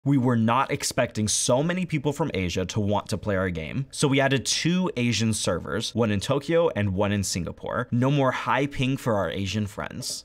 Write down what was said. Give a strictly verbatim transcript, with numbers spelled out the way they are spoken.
We were not expecting so many people from Asia to want to play our game, so we added two Asian servers, one in Tokyo and one in Singapore. No more high ping for our Asian friends.